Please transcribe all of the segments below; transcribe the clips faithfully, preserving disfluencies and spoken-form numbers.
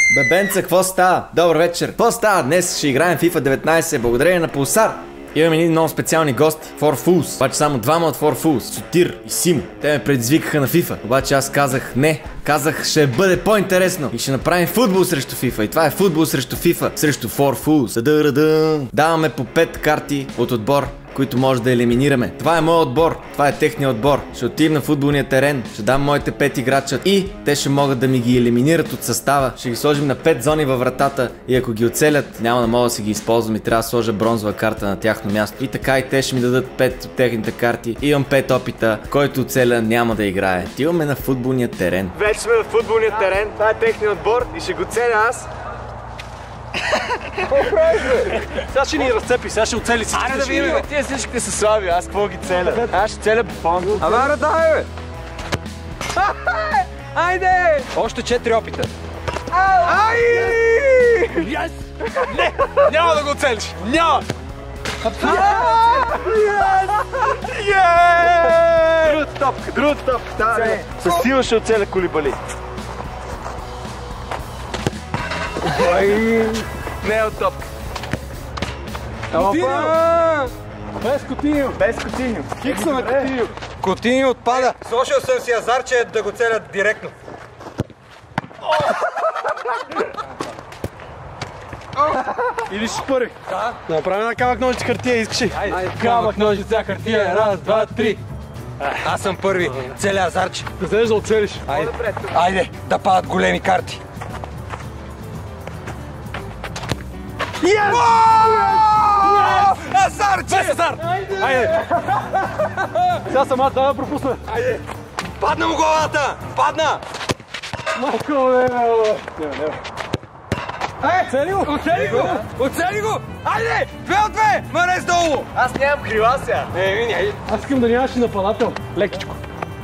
Бебенца, какво става? Добър вечер. Какво става? Днес ще играем FIFA деветнайсет благодарение на Pulsar. Имаме едни много специални гости. фор Fools. Обаче само двама от фор Fools. Сотир и Симо. Те ме предизвикаха на FIFA. Обаче аз казах не. Казах ще бъде по-интересно. И ще направим футбол срещу FIFA. И това е футбол срещу FIFA. Срещу фор Fools. Да-да-да. Даваме по пет карти от отбор, които може да елиминираме. Това е моят отбор, това е техният отбор. Ще отидем на футболния терен, ще дам моите пет играча и те ще могат да ми ги елиминират от състава. Ще ги сложим на пет зони във вратата и ако ги оцелят, няма да мога да си ги използвам и трябва да сложа бронзова карта на тяхно място. И така и те ще ми дадат пет от техните карти. Имам пет опита, който оцеля няма да играе. Отиваме на футболния терен. Вече сме на футболния терен, това е техният отбор и ще го целя аз. Какво правиш, бе? Сега ще ни разцепи, сега ще оцели всички. Айде да видим, бе, тия всичките са слаби, аз какво ги целя? Аз ще целя Буфон. Абе, аре, дай, бе! Айде! Още четири опита. Ай! Yes! Не! Няма да го оцелиш! Няма! Другата топка, другата топка. Със сила ще оцеля Кулибали. Не е от топка. Опа! Без Котиньо! Без Котиньо. Кикса на Котиньо! Котиньо отпада! Сложил съм си азарче да го целят директно. Или ще първи? Да. Да направим една камък ножица хартия, искаш ли? Айде, камък ножица хартия. Раз, два, три. Аз съм първи. Целя азарче. Да вземеш да оцелиш. Айде, айде, да падат големи карти. Yes! Азарче! Без азар! Айде! Сега съм аз, да пропусна. Айде! Падна му главата! Падна! Малко, бе, бе, бе. Е, оцели го! Оцели го! Оцели го! Айде! Две от две! Марез долу! Аз нямам крила сега. Не, не, не. Аз искам да нямаш и нападател. Лекичко.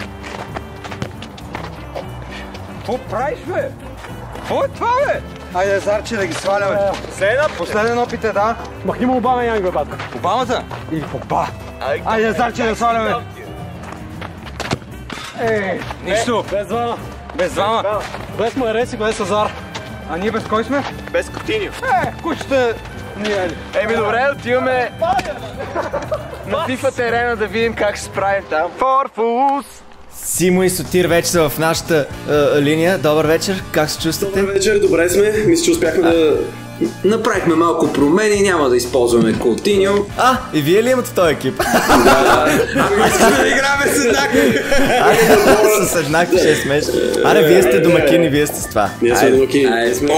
Какво правиш, бе? Какво е това, бе? Айде, Зарче, да ги сваляме. Последен опит. Последен опит е, да. Махни му Обама Янг, бе, батко. Обамата? Или Оба. Айде, Зарче, да сваляме. Ей, Нищо. без двама. Без двама. Без Марес и без Азар. А ние без кой сме? Без Котиньо. Е, кучета. Ние. Еми добре, отиваме на FIFA терена да видим как ще се справим там. фор Fools. Симо и Сотир вече са в нашата е, линия. Добър вечер, как се чувствате? Добър вечер, добре сме. Мисля, че успяхме а, да... Направихме малко промени, няма да използваме Котиньо. А, и вие ли имате в този екип? Да, ами искаме да играме с еднакви. Аре, с еднакви ще е смешно. Аре, вие сте домакини, вие сте с това. Ние сме домакини. Айде сме.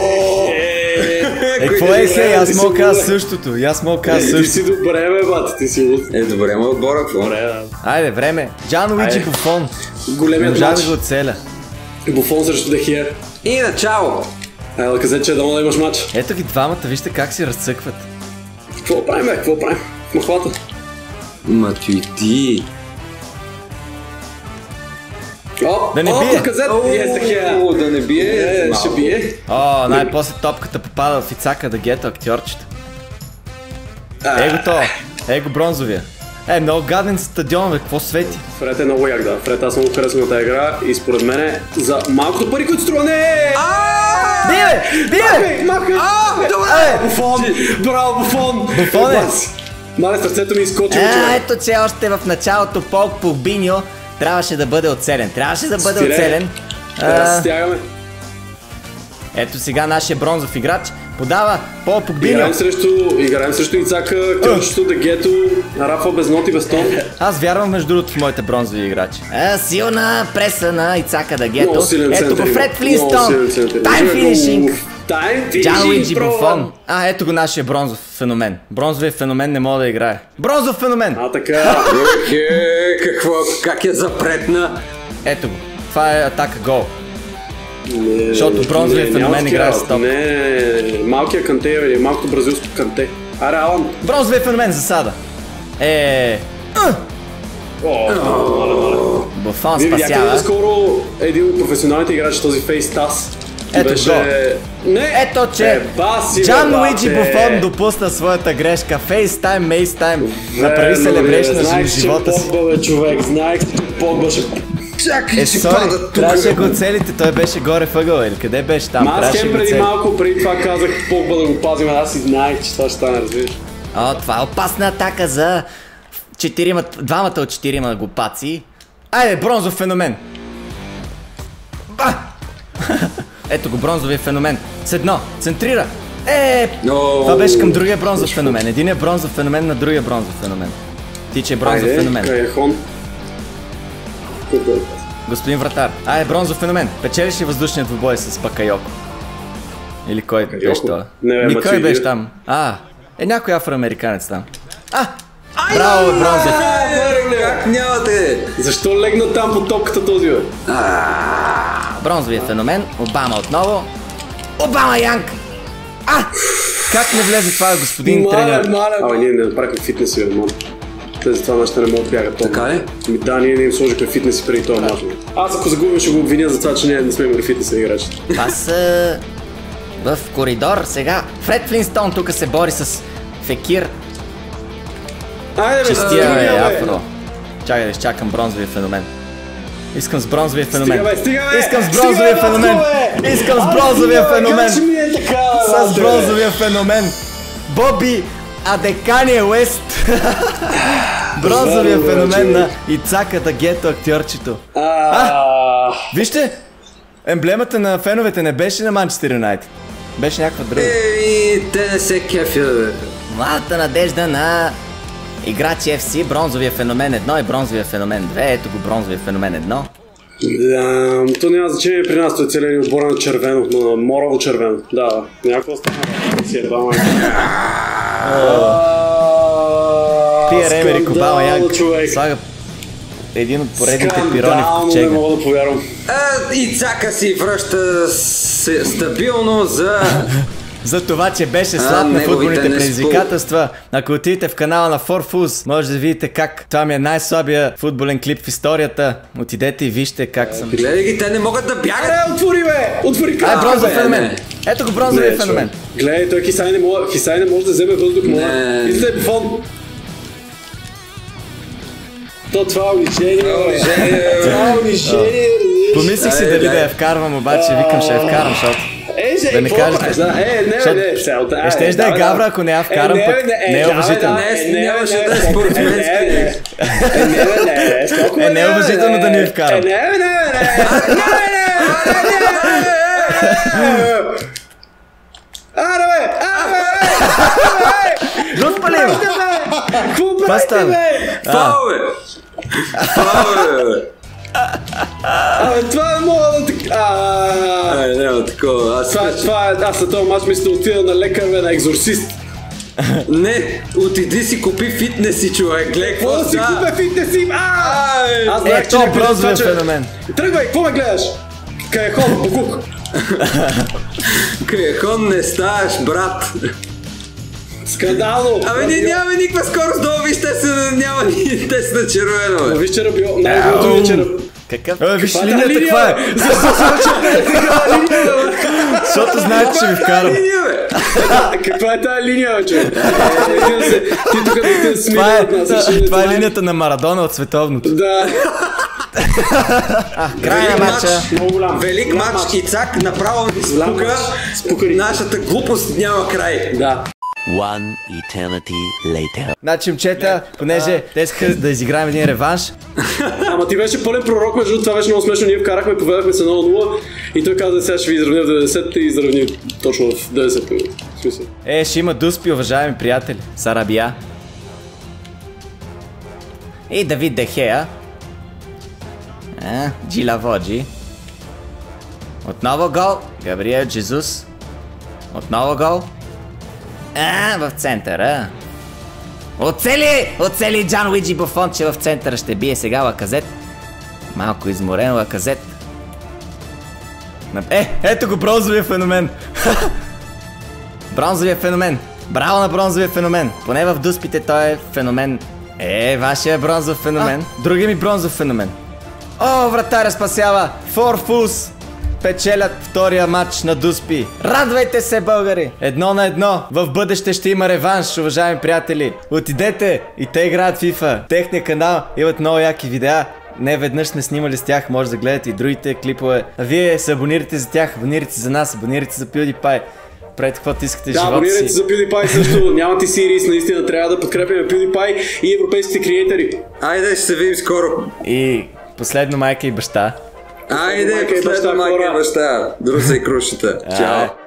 Е, какво е сега? Аз мога да кажа същото. И аз мога да кажа Ти същото. си добре, бе, бат, ти си... Е, добре, ма отбора, какво? Добре, да. Айде, време. Джан Луиджи Буфон. Големият Можа матч. да го оцеля. Буфон срещу Дехия. И начало. Айде да каза, че е дано да имаш матч. Ето ги двамата, вижте как си разцъкват. Какво правим, бе? Какво правим? В махвата. Ма ти ти. О, Да не о, бие. Казет. Yes, Дехия. О, да не бие. Е, ще бие. О, най-после топката попада в Ицака да гето актьорчето. Его то. Его бронзовия. Е, много гаден стадион, бе, какво свети? Фред е много як, да. Фред, аз много харесвам на тази игра и според мен е за малкото пари, които струва. Не! Бие! Бие! Махай! Добре! Буфон! Браво, Буфон! Буфон е! Мале, сърцето ми изкочи. А, ето че още в началото Пол Погбиньо трябваше да бъде оцелен. Трябваше да бъде Спире. оцелен. Трябва да А, се стягаме. ето сега нашия бронзов играч подава Пол Погбиньо. Играем срещу, играем срещу Ицака, Кьорчето, Дегето, Рафа без нот и без тон. Аз вярвам между другото в моите бронзови играчи. А, силна преса на Ицака да гето. Много силен Ето център го има. Фред Много Флинстон. силен център. Тайм финишинг. Тайм Джан Луиджи финишинг, Буфон. А, ето го нашия бронзов феномен. Бронзовия феномен не мога да играе. Бронзов феномен! А, така. Е, какво, как я запретна? Ето го. Това е атака гол. Не, Защото бронзовият не, няма феномен играе такива. с топ. Не, малкият канте или малкото бразилско канте. Аре, Алан. Бронзовия феномен засада. Е. а, О, мале, мале. Буфон Вие видяхте ли спасява. скоро един от професионалните играчи, този Фейс Тас? Ето беше... го. Не! Ето че Е, баси, Джан бе, Луиджи бате. Буфон допусна своята грешка. Фейстайм, мейстайм. Направи Верно, селебрейшн бе, на знаех, че живота си. Погба, бе, човек, знаех, че Погба ще... Чакай, Е, че сори, пада тук. трябваше да го целите, той беше горе въгъл, или къде беше там? Аз Трябваше хем да го преди цели. малко, преди това казах Погба да го пазим, аз и знаех, че това ще стане, разбираш. О, това е опасна атака за четирима, двамата от четирима глупаци. Айде, бронзов феномен! Ба! Ето го, бронзовия феномен. С едно, центрира! Е, О, това беше към другия бронзов феномен. Единият бронзов феномен на другия бронзов феномен. Ти, че е бронзов Айде, феномен. Каяхон. Господин вратар. Айде, бронзов феномен. Печелиш ли въздушния двубой с Бакайоко? Или кой беше това? Не, бе, Ми кой Мацуиди. беше там? А, е някой афроамериканец там. А! Браво, бе, бронзов! Е, как нямате? Защо легна там по топката този, бе? Бронзовия феномен. Обама отново. Обама Янг! А! Как не влезе това, господин тренер? Маля, Абе, ние не направихме фитнеси, бе, мам. Те затова нашите не могат да бягат. Така ли? Ми, да, ние не им сложихме фитнеси преди този мач. бе. Аз ако загубим, ще го обвиня за това, че ние не сме имали фитнес играчи. Това са... в коридор сега. Фред Флинстоун тук се бори с Фекир. Айде, бе, Честия, стига, бе, бе. Афро. Чакай да изчакам бронзовия феномен. Искам с бронзовия феномен. Стига, бе, стига, бе. Искам с Стига, бронзовия бе, феномен. бе. Искам с Ай, бронзовия стига, бе, феномен. как ще ми е така, бе, С бе? бронзовия феномен. Боби Адекания Уест. Бронзовия Здраво, феномен човек. на Ицака Гето актьорчето. А, Вижте, емблемата на феновете не беше на Манчестър Юнайтед. Беше някаква друга. Еми, те не се кефят, бе. Младата надежда на играчи Еф Си, бронзовия феномен едно и бронзовия феномен две. Ето го бронзовия феномен едно. Да, то няма значение при нас, той е целият отбор на червено, на морово червено. Да, някакво стана. Си е два майка. Пиер Емерик Обама Янг човек. слага един от поредните пирони в Скандално, не ковчега. мога да повярвам. А, Ицака си връща с- стабилно за... За това, че беше А, слаб на неговите футболните не предизвикателства. Ако отидете в канала на форфуз, може да видите как това ми е най-слабия футболен клип в историята. Отидете и вижте как съм. Гледай ги, те не могат да бягат. Е, отвори, бе! Отвори Ай, крак! бронзов бе, феномен. не. Ето го бронзовия Не, феномен. човек. Гледай, той Хисай не може, Хисай не може да вземе въздух, моля. Не. Излезе по фон. То това е унижение, бе. Това е унижение. Помислих си Ай, дали дай. да я вкарвам, обаче викам ще я вкарам, защото... Е, же, Да ми какво кажете. правиш, да? Е, не, Защото- бе, не, целта. Е, щеш да е давай, гавра, давай. ако не я вкарам, Е, пък бе, не е давай, уважително. да, Не, е, не, нямаше не, да е не, спортсменски. е, не, не. Е, не, бе, не, е, скоко, Е, не е бе, уважително бе, да ни я вкарам. Е, не, бе, не, бе, не. Не, бе, не, бе, не, бе. Аре, бе, аре, бе. Разпали, бе! Какво Това правите, става. бе? Фау, бе! Фау, бе! Абе, това не мога да така... А, Ай, няма такова. Аз Това, това е, аз след този мач мисля да отида на лекар, бе, на екзорцист. Не, отиди си купи фитнеси, човек. Гледай Какво какво да си става. купя фитнеси? Ай, Аз Е, знаех, че то не пише бронзовия това, че- феномен. Тръгвай, какво ме гледаш? Каяхон, букук. Каяхон не ставаш, брат. Скандално. Абе, ние нямаме никаква скорост долу, виж, те са, няма ни, те са на червено, Ма бе. виж, че Рабио, най-доброто ми е, че Раб- Какъв? Е, виж Каква е линията, тази каква е? линия, бе? Защо се Защото знаете, че ви вкарам. Линия, бе. Каква е тази линия, бе, човек? Е, се- Ти тук да те Това смира е, от нас. защото това е линията на Марадона от световното. Да. Край на Велик матча. матч. Много голям. Велик Голям матч, Ицак направо ни спука. Спука ни. Нашата глупост няма край. Да. One eternity later. Значи, момчета, понеже те искаха да изиграем един реванш, Ама ти беше пълен пророк, между другото, това беше много смешно. Ние вкарахме и поведахме се едно на нула и той каза, сега ще ви изравня в деветдесетата и изравни точно в деветдесетата. В смисъл. е, ще има дуспи, уважаеми приятели. Сарабия. И Давид Дехея. А, Джилаводжи. Отново гол. Габриел Джезус. Отново гол. А, в центъра. Оцели! Оцели Джан Уиджи Буфон, че в центъра ще бие сега Лаказет. Малко изморен Лаказет. Е, ето го бронзовия феномен. Бронзовия феномен. Браво на бронзовия феномен. Поне в дуспите той е феномен. Е, вашия бронзов феномен. Другия ми бронзов феномен. О, вратаря спасява. Форфус. Печелят втория матч на дуспи. Радвайте се, българи! Едно на едно. В бъдеще ще има реванш, уважаеми приятели. Отидете и те играят FIFA. Техния канал имат много яки видеа. Не веднъж сме снимали с тях, може да гледате и другите клипове. А вие се абонирайте за тях, абонирайте се за нас, абонирайте се за PewDiePie. Правете каквото искате в Да, живота си. абонирайте се за PewDiePie също. Нямате Сирис, наистина трябва да подкрепяме PewDiePie и европейските креатори. Айде, ще се видим скоро. И последно майка и баща. Айде, майка и последно баща, майка и хора. баща. Друса и крушата. Чао.